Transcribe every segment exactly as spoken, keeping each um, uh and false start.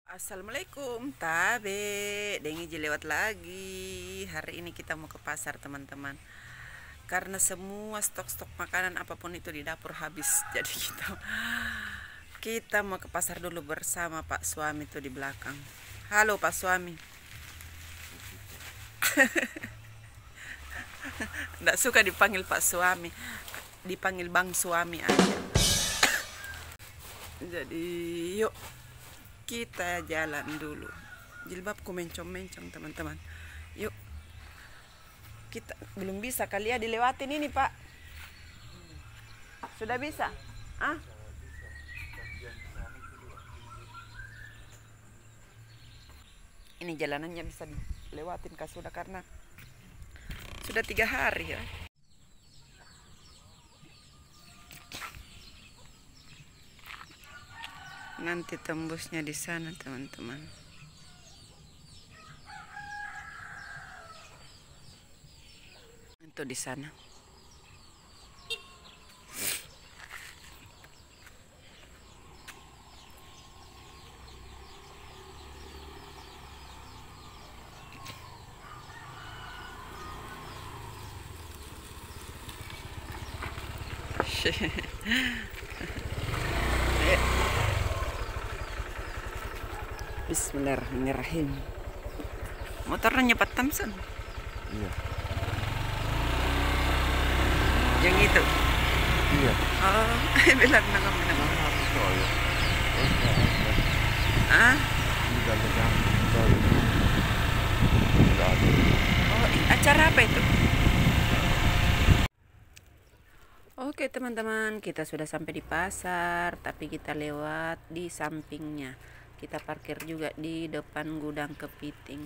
Assalamualaikum, tabe, dengi lewat lagi. Hari ini kita mau ke pasar teman-teman. Karena semua stok-stok makanan apapun itu di dapur habis. Jadi kita kita mau ke pasar dulu bersama Pak Suami tuh di belakang. Halo Pak Suami. Nggak suka dipanggil Pak Suami, dipanggil Bang Suami aja. Jadi yuk kita jalan dulu. Jilbabku mencong-mencong teman-teman. Yuk. Kita belum bisa kali ya dilewatin ini, Pak. Sudah bisa? Ah? Ini jalanannya bisa dilewatin kah sudah karena sudah tiga hari ya. Nanti tembusnya di sana teman-teman. Itu di sana. Bismillahirrahmanirrahim. Motornya nyepat Thompson. Iya. Yang itu. Iya. Oh, bilang nangam nangam. Oh, ya. Ah? Tidak megang. Tidak ada. Oh, acara apa itu? Oke teman-teman, kita sudah sampai di pasar, tapi kita lewat di sampingnya. Kita parkir juga di depan gudang kepiting.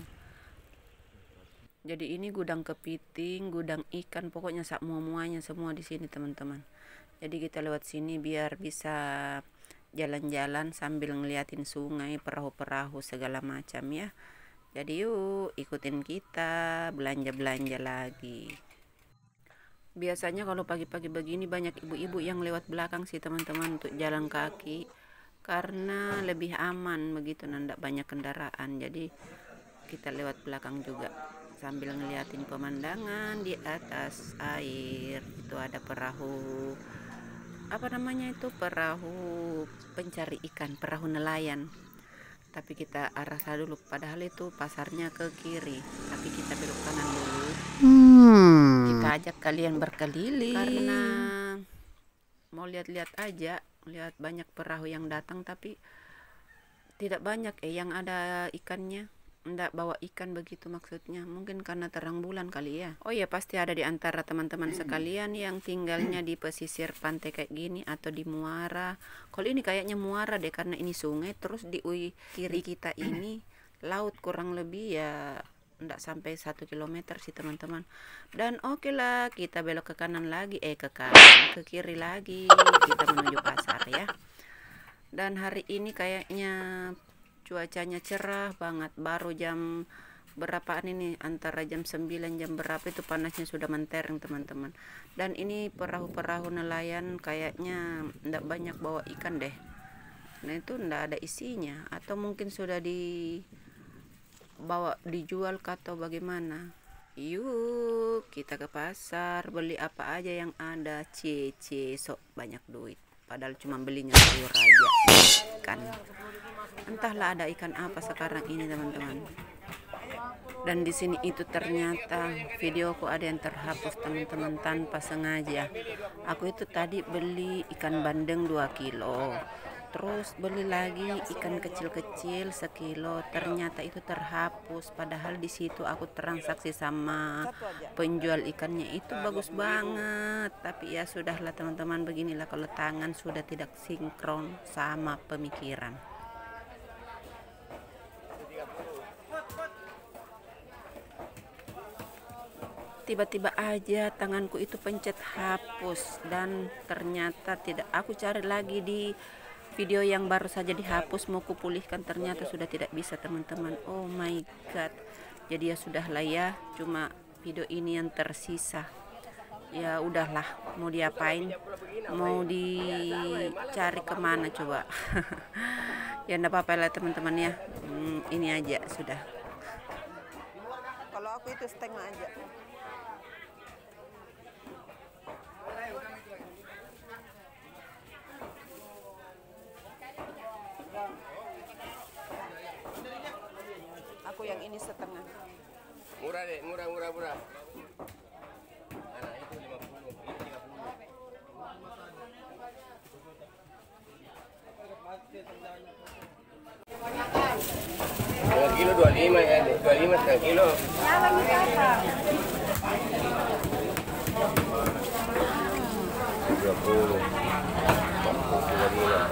Jadi ini gudang kepiting, gudang ikan, pokoknya semua-muanya semua di sini teman-teman. Jadi kita lewat sini biar bisa jalan-jalan sambil ngeliatin sungai, perahu-perahu segala macam ya. Jadi yuk ikutin kita belanja-belanja lagi. Biasanya kalau pagi-pagi begini banyak ibu-ibu yang lewat belakang sih teman-teman untuk jalan kaki. Karena lebih aman begitu, nanda banyak kendaraan, jadi kita lewat belakang juga sambil ngeliatin pemandangan di atas air. Itu ada perahu, apa namanya itu, perahu pencari ikan, perahu nelayan. Tapi kita arah sana dulu, padahal itu pasarnya ke kiri, tapi kita belok kanan dulu. hmm. Kita ajak kalian berkeliling karena mau lihat-lihat aja, lihat banyak perahu yang datang tapi tidak banyak eh yang ada ikannya. Ndak bawa ikan begitu maksudnya, mungkin karena terang bulan kali ya. Oh ya, pasti ada di antara teman-teman sekalian yang tinggalnya di pesisir pantai kayak gini atau di muara. Kalau ini kayaknya muara deh, karena ini sungai, terus di ui kiri kita ini laut, kurang lebih ya ndak sampai satu kilometer sih teman-teman. Dan oke okay lah, kita belok ke kanan lagi, eh ke kanan, ke kiri lagi, kita menuju pasar ya. Dan hari ini kayaknya cuacanya cerah banget, baru jam berapaan ini, antara jam sembilan jam berapa itu panasnya sudah mentereng teman-teman. Dan ini perahu-perahu nelayan kayaknya ndak banyak bawa ikan deh. Nah itu ndak ada isinya, atau mungkin sudah dibawa dijual atau bagaimana. Yuk kita ke pasar, beli apa aja yang ada. Cece sok banyak duit, padahal cuma belinya sayur aja kan. Entahlah ada ikan apa sekarang ini teman-teman. Dan di sini itu ternyata videoku ada yang terhapus teman-teman tanpa sengaja. Aku itu tadi beli ikan bandeng dua kilo. Terus beli lagi ikan kecil-kecil sekilo, ternyata itu terhapus. Padahal di situ aku transaksi sama penjual ikannya, itu bagus banget. Tapi ya sudahlah teman-teman, beginilah kalau tangan sudah tidak sinkron sama pemikiran. Tiba-tiba aja tanganku itu pencet hapus dan ternyata tidak. Aku cari lagi di video yang baru saja dihapus, mau kupulihkan, ternyata sudah tidak bisa teman-teman. Oh my god. Jadi ya sudahlah ya, cuma video ini yang tersisa. Ya udahlah, mau diapain, mau dicari kemana coba. Ya enggak apa-apa lah teman-teman ya. Hmm, ini aja sudah. Kalau aku itu setengah aja. Aku yang ini setengah. Murah deh, murah murah murah. Nah, itu lima puluh, ini tiga puluh. Setengah kilo dua puluh lima ya, dua puluh lima setengah kilo. Dua puluh, dua puluh lima.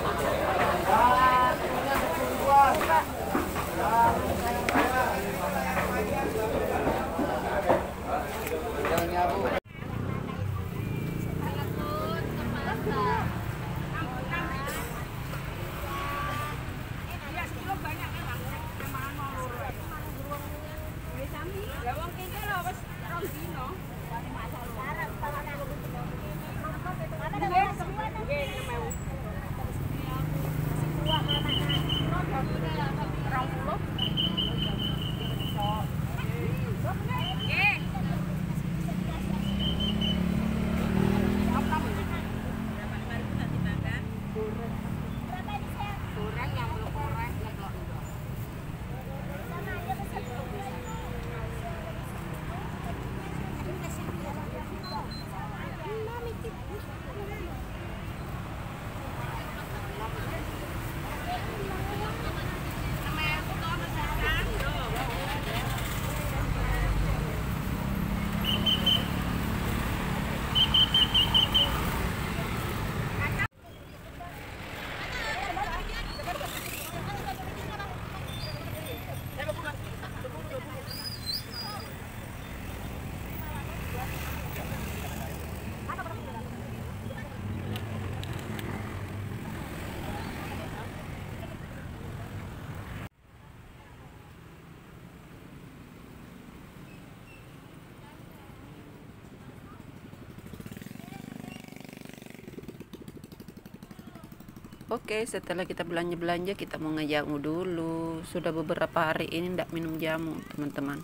Oke, setelah kita belanja-belanja, kita mau ngejamu dulu. Sudah beberapa hari ini ndak minum jamu, teman-teman.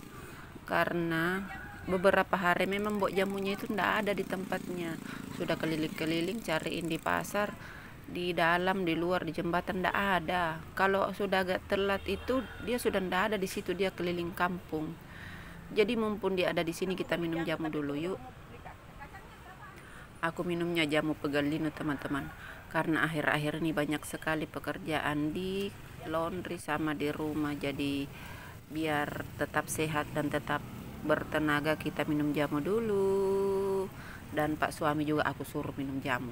Karena beberapa hari memang buat jamunya itu ndak ada di tempatnya. Sudah keliling-keliling cariin di pasar, di dalam, di luar, di jembatan ndak ada. Kalau sudah agak telat itu dia sudah ndak ada di situ, dia keliling kampung. Jadi mumpung dia ada di sini, kita minum jamu dulu yuk. Aku minumnya jamu pegelino, teman-teman. Karena akhir-akhir ini banyak sekali pekerjaan di laundry sama di rumah, jadi biar tetap sehat dan tetap bertenaga kita minum jamu dulu. Dan Pak suami juga aku suruh minum jamu.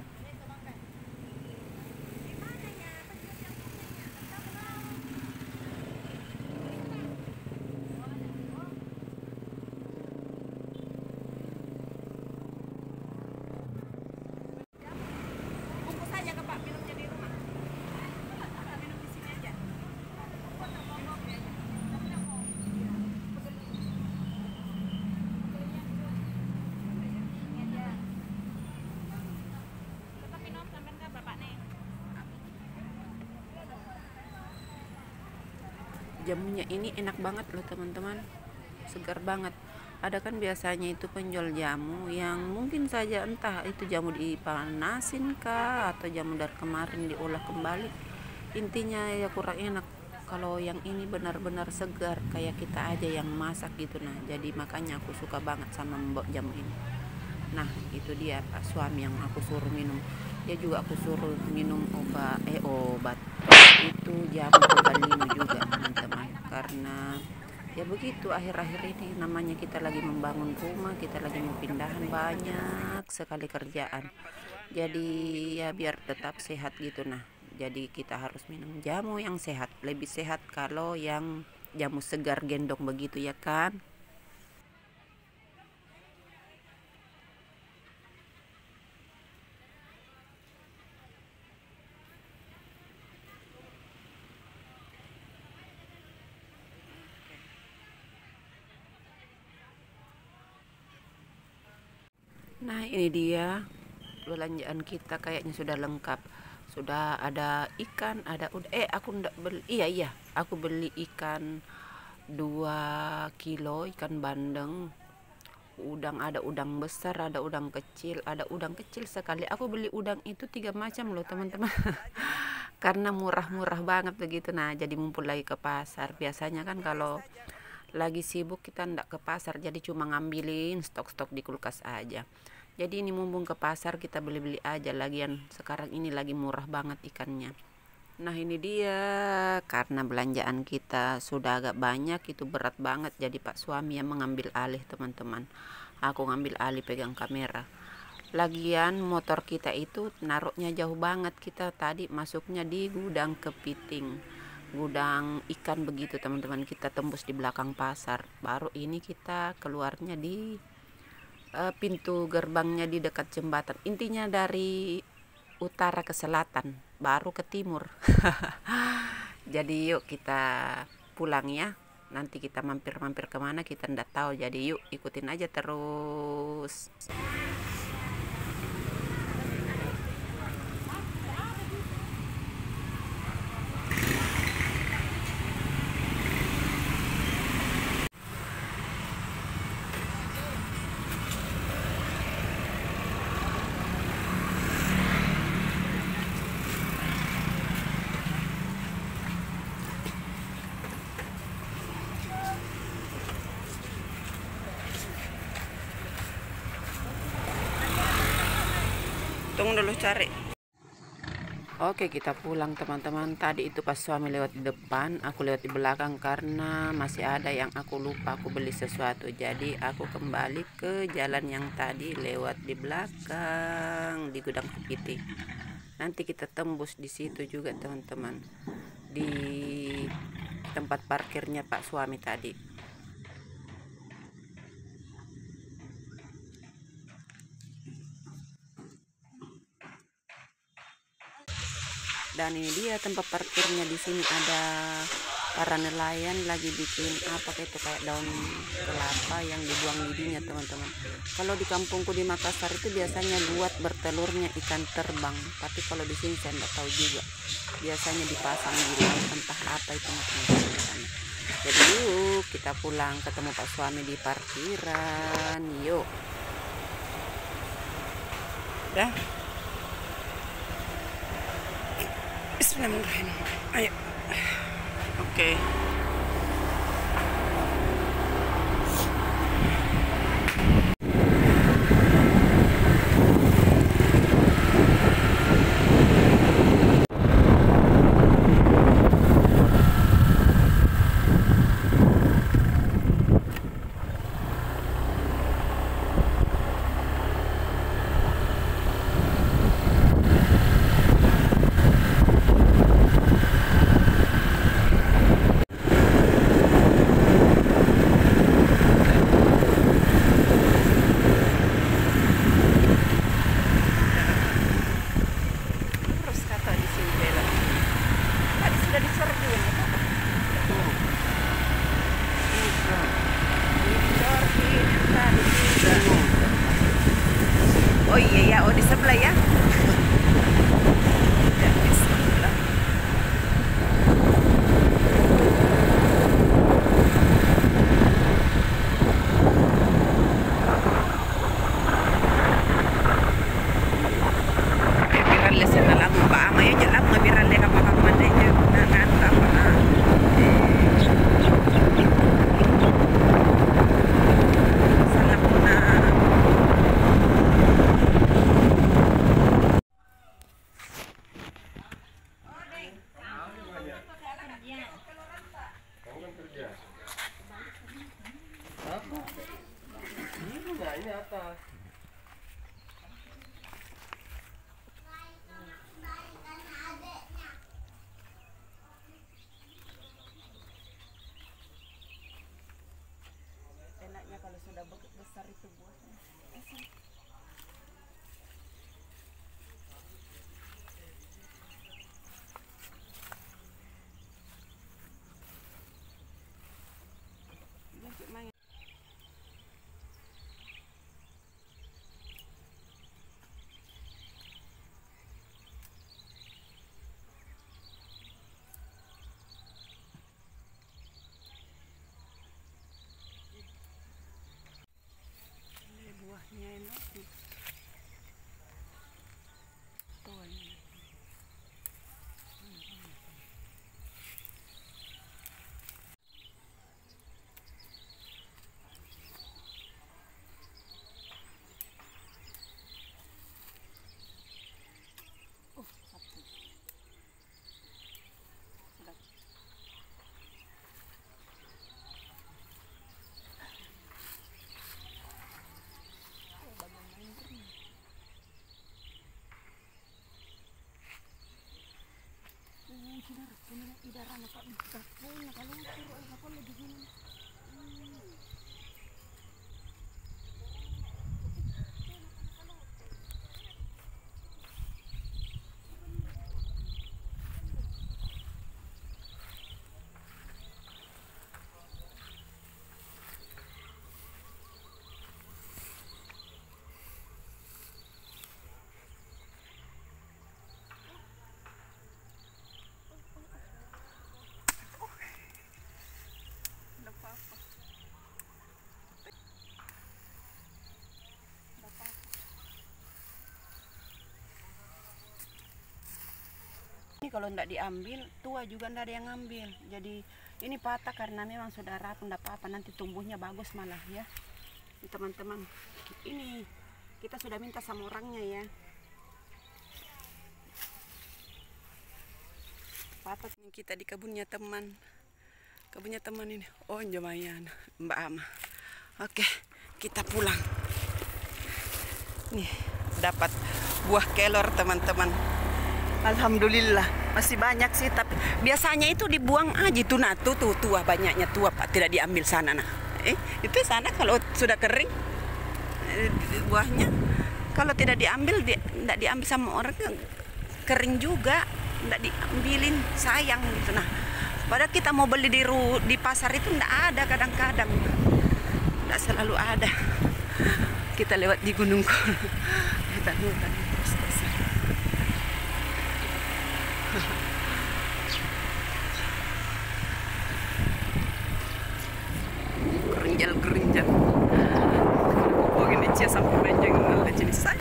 Jamunya ini enak banget loh teman-teman, segar banget. Ada kan biasanya itu penjual jamu yang mungkin saja entah itu jamu dipanasin kah atau jamu dari kemarin diolah kembali, intinya ya kurang enak. Kalau yang ini benar-benar segar kayak kita aja yang masak gitu. Nah jadi makanya aku suka banget sama mbok jamu ini. Nah itu dia Pak suami yang aku suruh minum. Dia juga aku suruh minum obat eh obat itu jamu pegalino juga teman-teman. Karena ya begitu akhir-akhir ini namanya kita lagi membangun rumah, kita lagi mau pindahan, banyak sekali kerjaan. Jadi ya biar tetap sehat gitu. Nah jadi kita harus minum jamu yang sehat, lebih sehat kalau yang jamu segar gendong begitu ya kan. Nah ini dia belanjaan kita kayaknya sudah lengkap. Sudah ada ikan, ada udah eh aku ndak beli. Iya iya, aku beli ikan dua kilo ikan bandeng. Udang, ada udang besar, ada udang kecil, ada udang kecil sekali. Aku beli udang itu tiga macam loh teman-teman. Karena murah-murah banget begitu. Nah, jadi mumpul lagi ke pasar. Biasanya kan kalau lagi sibuk kita ndak ke pasar, jadi cuma ngambilin stok-stok di kulkas aja. Jadi ini mumpung ke pasar kita beli-beli aja, lagian sekarang ini lagi murah banget ikannya. Nah ini dia, karena belanjaan kita sudah agak banyak, itu berat banget, jadi Pak suami yang mengambil alih teman-teman. Aku ngambil alih pegang kamera. Lagian motor kita itu naruhnya jauh banget, kita tadi masuknya di gudang kepiting, gudang ikan begitu teman-teman. Kita tembus di belakang pasar, baru ini kita keluarnya di uh, pintu gerbangnya di dekat jembatan. Intinya dari utara ke selatan baru ke timur. Jadi yuk kita pulang ya, nanti kita mampir-mampir kemana kita ndak tahu, jadi yuk ikutin aja terus. Tunggu dulu cari. Oke, kita pulang teman-teman. Tadi itu pas suami lewat di depan, aku lewat di belakang karena masih ada yang aku lupa, aku beli sesuatu. Jadi aku kembali ke jalan yang tadi lewat di belakang di gudang kepiting. Nanti kita tembus di situ juga teman-teman, di tempat parkirnya Pak suami tadi. Dan ini dia tempat parkirnya. Di sini ada para nelayan lagi bikin apa kayak itu, kayak daun kelapa yang dibuang lidinya teman-teman. Kalau di kampungku di Makassar itu biasanya buat bertelurnya ikan terbang, tapi kalau di sini saya tidak tahu juga. Biasanya dipasang di laut, entah apa itu teman-teman. Jadi yuk kita pulang, ketemu Pak suami di parkiran. Yuk. Dah. Bismillahirrahmanirrahim. Ayo. Oke. Okay. Oh iya ya, oh di sebelah ya. Ya, di sebelah. Eh, viral le sana lang ba? Maya dyan lang, mga viral le kapag kamanay dyan. Nananta pa na. Sana po na. Ini atas. Enaknya kalau sudah besar itu buahnya. Ini kalau tidak diambil, tua juga tidak ada yang ngambil. Jadi ini patah karena memang sudah rapuh, tidak apa-apa. Nanti tumbuhnya bagus malah ya. Teman-teman, ini kita sudah minta sama orangnya ya. Patah kita di kebunnya teman. Kebunnya teman ini. Oh, lumayan, Mbak Ama. Oke, kita pulang. Nih, dapat buah kelor teman-teman. Alhamdulillah masih banyak sih, tapi biasanya itu dibuang aja tuh, nah tuh tuh tua, banyaknya tua Pak, tidak diambil sana nah. Eh itu sana kalau sudah kering eh, buahnya, kalau tidak diambil dia tidak diambil sama orang, kering juga tidak diambilin, sayang gitu. Nah padahal kita mau beli di ru, di pasar itu tidak ada, kadang-kadang tidak selalu ada. Kita lewat di gunung hutan-hutan terus-terusan. Gerinjal-gerinjal. Oh gini cia sampai panjang malah jadi saya.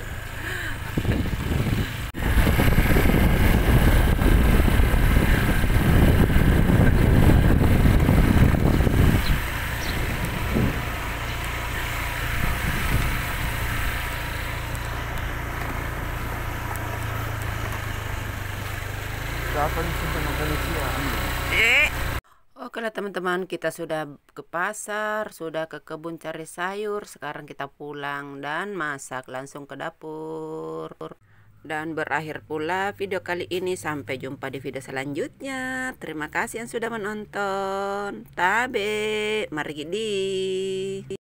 Kapan simpan manusia? Eh. Oke lah teman-teman, kita sudah ke pasar, sudah ke kebun cari sayur, sekarang kita pulang dan masak langsung ke dapur. Dan berakhir pula video kali ini, sampai jumpa di video selanjutnya. Terima kasih yang sudah menonton. Tabe, mari gidi.